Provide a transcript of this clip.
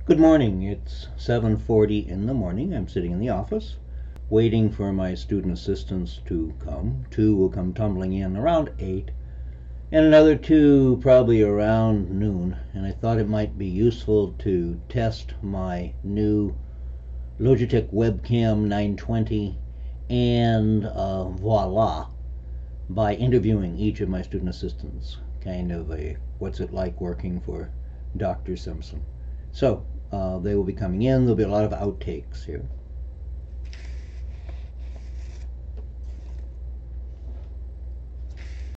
Good morning. It's 7:40 in the morning. I'm sitting in the office waiting for my student assistants to come. Two will come tumbling in around 8 and another two probably around noon. And I thought it might be useful to test my new Logitech webcam 920 and Voila by interviewing each of my student assistants. Kind of a what's it like working for Dr. Simpson. So they will be coming in. There'll be a lot of outtakes here.